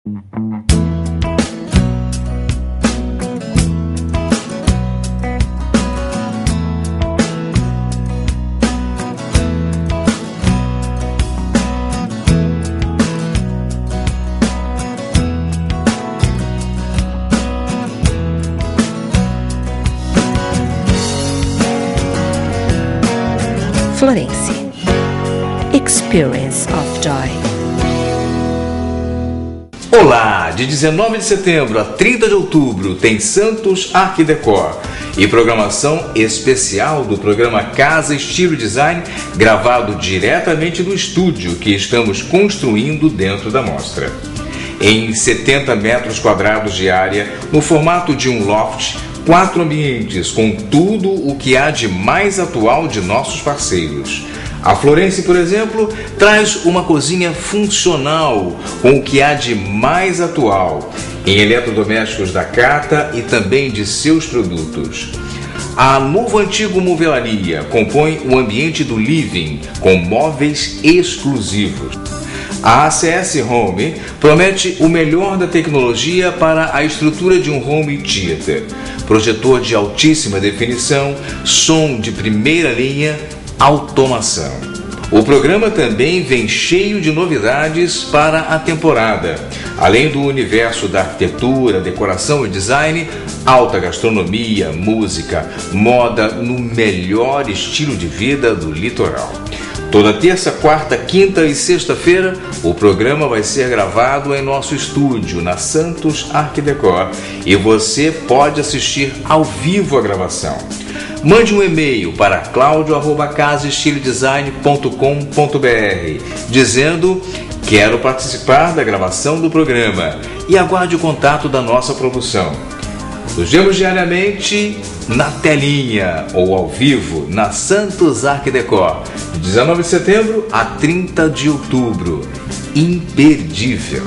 Florence. Experience of Joy. Olá! De 19 de setembro a 30 de outubro tem Santos Art Décor e programação especial do programa Casa Estilo Design, gravado diretamente do estúdio que estamos construindo dentro da mostra. Em 70 metros quadrados de área, no formato de um loft, 4 ambientes com tudo o que há de mais atual de nossos parceiros. A Florence, por exemplo, traz uma cozinha funcional com o que há de mais atual em eletrodomésticos da Cata e também de seus produtos. A Novo Antigo Movelaria compõe o ambiente do living com móveis exclusivos. A ACS Home promete o melhor da tecnologia para a estrutura de um home theater. Projetor de altíssima definição, som de primeira linha, automação. O programa também vem cheio de novidades para a temporada. Além do universo da arquitetura, decoração e design, alta gastronomia, música, moda no melhor estilo de vida do litoral. Toda terça, quarta, quinta e sexta-feira, o programa vai ser gravado em nosso estúdio, na Santos Art Décor, e você pode assistir ao vivo a gravação. Mande um e-mail para claudio@casaestilodesign.com.br dizendo: quero participar da gravação do programa, e aguarde o contato da nossa produção. Nos vemos diariamente na telinha ou ao vivo na Santos Art Décor, de 19 de setembro a 30 de outubro. Imperdível!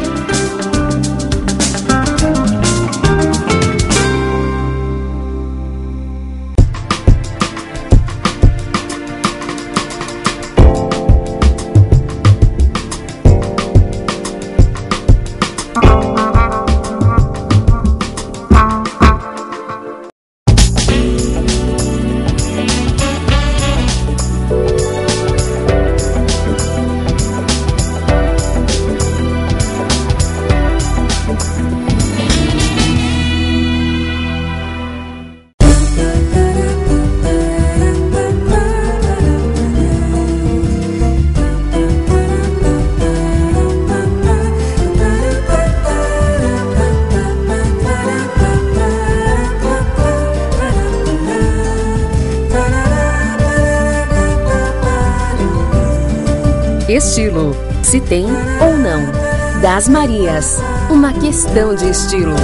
Estilo, se tem ou não. Das Marias, uma questão de estilo.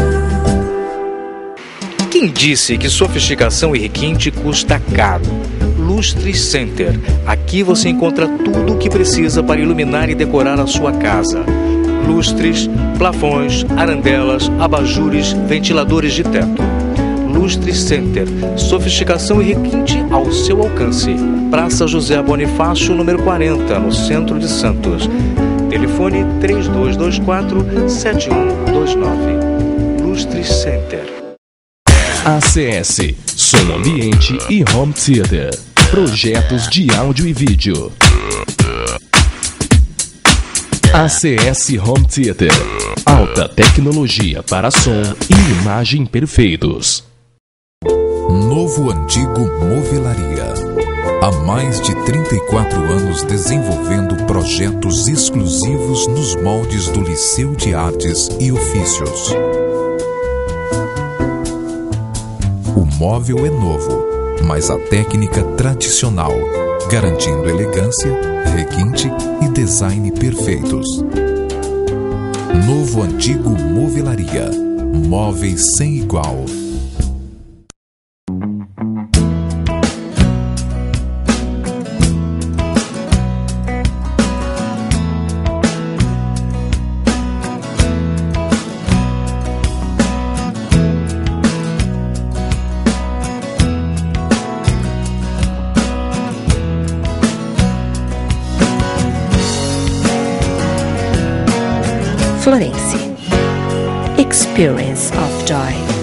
Quem disse que sofisticação e requinte custa caro? Lustre Center. Aqui você encontra tudo o que precisa para iluminar e decorar a sua casa. Lustres, plafons, arandelas, abajures, ventiladores de teto. Lustre Center. Sofisticação e requinte ao seu alcance. Praça José Bonifácio, número 40, no centro de Santos. Telefone 3224-7129. Lustre Center. ACS, som ambiente e home theater. Projetos de áudio e vídeo. ACS Home Theater. Alta tecnologia para som e imagem perfeitos. Novo Antigo Movelaria. Há mais de 34 anos desenvolvendo projetos exclusivos nos moldes do Liceu de Artes e Ofícios. O móvel é novo, mas a técnica tradicional, garantindo elegância, requinte e design perfeitos. Novo Antigo Movelaria. Móveis sem igual. Florence. experience of joy.